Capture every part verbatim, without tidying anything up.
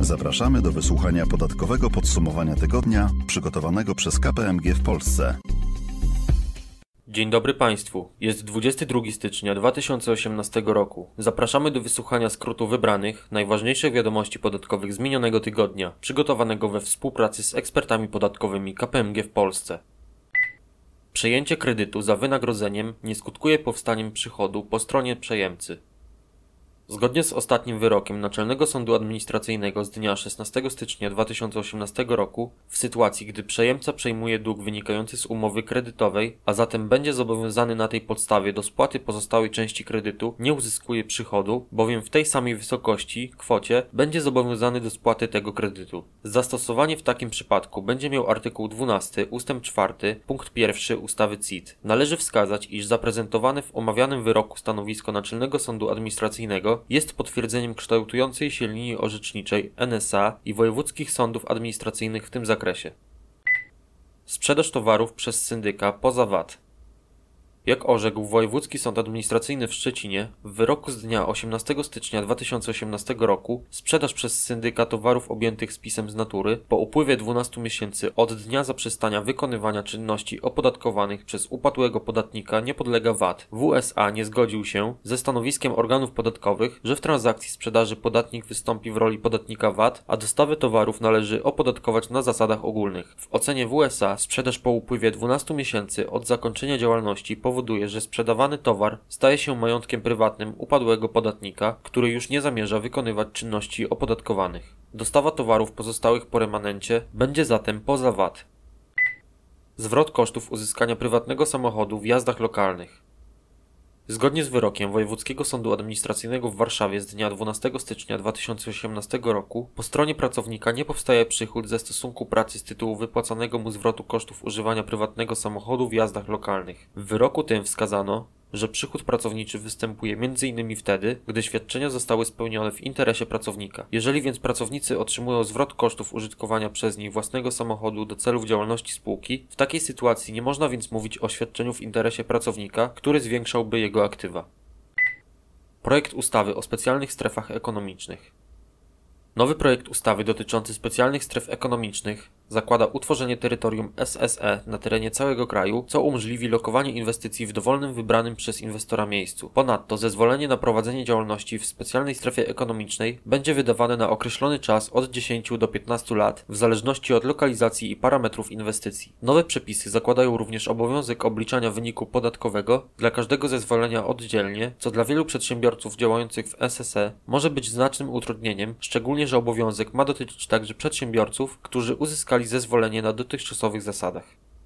Zapraszamy do wysłuchania podatkowego podsumowania tygodnia przygotowanego przez K P M G w Polsce. Dzień dobry Państwu. Jest dwudziestego drugiego stycznia dwa tysiące osiemnastego roku. Zapraszamy do wysłuchania skrótu wybranych, najważniejszych wiadomości podatkowych z minionego tygodnia, przygotowanego we współpracy z ekspertami podatkowymi K P M G w Polsce. Przejęcie kredytu za wynagrodzeniem nie skutkuje powstaniem przychodu po stronie przejemcy. Zgodnie z ostatnim wyrokiem Naczelnego Sądu Administracyjnego z dnia szesnastego stycznia dwa tysiące osiemnastego roku, w sytuacji gdy przejemca przejmuje dług wynikający z umowy kredytowej, a zatem będzie zobowiązany na tej podstawie do spłaty pozostałej części kredytu, nie uzyskuje przychodu, bowiem w tej samej wysokości, kwocie, będzie zobowiązany do spłaty tego kredytu. Zastosowanie w takim przypadku będzie miał artykuł dwunasty ustęp czwarty punkt pierwszy ustawy C I T. Należy wskazać, iż zaprezentowane w omawianym wyroku stanowisko Naczelnego Sądu Administracyjnego jest potwierdzeniem kształtującej się linii orzeczniczej N S A i wojewódzkich sądów administracyjnych w tym zakresie. Sprzedaż towarów przez syndyka poza V A T. Jak orzekł Wojewódzki Sąd Administracyjny w Szczecinie, w wyroku z dnia osiemnastego stycznia dwa tysiące osiemnastego roku sprzedaż przez syndyka towarów objętych spisem z natury po upływie dwunastu miesięcy od dnia zaprzestania wykonywania czynności opodatkowanych przez upadłego podatnika nie podlega V A T. W S A nie zgodził się ze stanowiskiem organów podatkowych, że w transakcji sprzedaży podatnik wystąpi w roli podatnika V A T, a dostawę towarów należy opodatkować na zasadach ogólnych. W ocenie W S A sprzedaż po upływie dwunastu miesięcy od zakończenia działalności po powoduje, że sprzedawany towar staje się majątkiem prywatnym upadłego podatnika, który już nie zamierza wykonywać czynności opodatkowanych. Dostawa towarów pozostałych po remanencie będzie zatem poza V A T. Zwrot kosztów uzyskania prywatnego samochodu w jazdach lokalnych. Zgodnie z wyrokiem Wojewódzkiego Sądu Administracyjnego w Warszawie z dnia dwunastego stycznia dwa tysiące osiemnastego roku po stronie pracownika nie powstaje przychód ze stosunku pracy z tytułu wypłacanego mu zwrotu kosztów używania prywatnego samochodu w jazdach lokalnych. W wyroku tym wskazano, że przychód pracowniczy występuje między innymi wtedy, gdy świadczenia zostały spełnione w interesie pracownika. Jeżeli więc pracownicy otrzymują zwrot kosztów użytkowania przez nich własnego samochodu do celów działalności spółki, w takiej sytuacji nie można więc mówić o świadczeniu w interesie pracownika, który zwiększałby jego aktywa. Projekt ustawy o specjalnych strefach ekonomicznych. Nowy projekt ustawy dotyczący specjalnych stref ekonomicznych zakłada utworzenie terytorium S S E na terenie całego kraju, co umożliwi lokowanie inwestycji w dowolnym wybranym przez inwestora miejscu. Ponadto zezwolenie na prowadzenie działalności w specjalnej strefie ekonomicznej będzie wydawane na określony czas od dziesięciu do piętnastu lat, w zależności od lokalizacji i parametrów inwestycji. Nowe przepisy zakładają również obowiązek obliczania wyniku podatkowego dla każdego zezwolenia oddzielnie, co dla wielu przedsiębiorców działających w S S E może być znacznym utrudnieniem, szczególnie że obowiązek ma dotyczyć także przedsiębiorców, którzy uzyskali zezwolenie na dotychczasowych zasadach.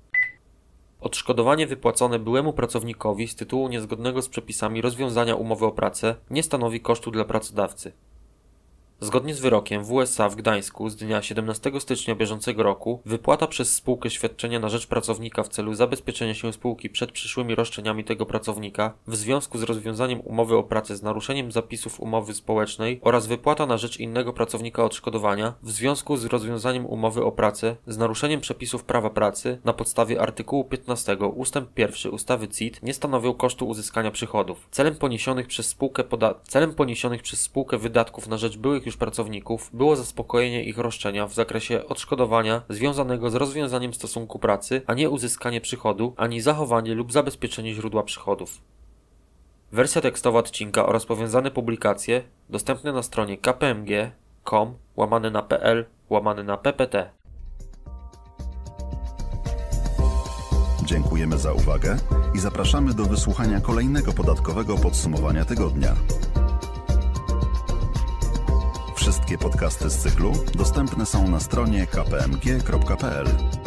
Odszkodowanie wypłacone byłemu pracownikowi z tytułu niezgodnego z przepisami rozwiązania umowy o pracę nie stanowi kosztu dla pracodawcy. Zgodnie z wyrokiem W S A w Gdańsku z dnia siedemnastego stycznia bieżącego roku wypłata przez spółkę świadczenia na rzecz pracownika w celu zabezpieczenia się spółki przed przyszłymi roszczeniami tego pracownika w związku z rozwiązaniem umowy o pracę z naruszeniem zapisów umowy społecznej oraz wypłata na rzecz innego pracownika odszkodowania w związku z rozwiązaniem umowy o pracę z naruszeniem przepisów prawa pracy na podstawie artykułu piętnastego ustęp pierwszy ustawy C I T nie stanowią kosztu uzyskania przychodów. Celem poniesionych przez spółkę poda- celem poniesionych przez spółkę wydatków na rzecz byłych już pracowników było zaspokojenie ich roszczenia w zakresie odszkodowania związanego z rozwiązaniem stosunku pracy, a nie uzyskanie przychodu, ani zachowanie lub zabezpieczenie źródła przychodów. Wersja tekstowa odcinka oraz powiązane publikacje dostępne na stronie kpmg kropka com łamane na pl łamane na ppt. Dziękujemy za uwagę i zapraszamy do wysłuchania kolejnego podatkowego podsumowania tygodnia. Wszystkie podcasty z cyklu dostępne są na stronie kpmg kropka pl.